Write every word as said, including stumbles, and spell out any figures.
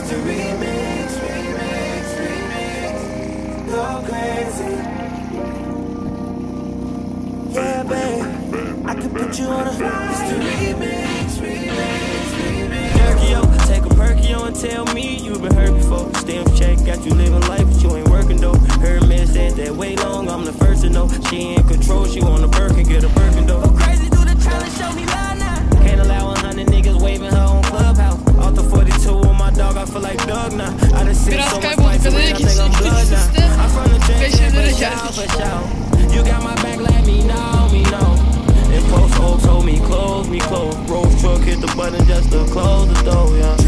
the remix, remix, remix. Go crazy. Yeah, babe, I can put you on a flight. It's the remix, remix, remix. Perkio, take a Perkio and tell me you been hurt before. Stamp check, got you living life, but you ain't working though. Her man said that way long, I'm the first to know. She in control, she want a Birkin, get a Birkin though. Go crazy, do the challenge, show me love now. Can't allow a hundred niggas waving her on Clubhouse. Off the forty-two on my dog, I feel like Doug now. I done seen so much fights, I think I'm blood now. I'm from the trenches, for shout, for shout. You got my back, let me know, me know. And post old told me, close me, close. Rose truck hit the button just to close the door, yeah.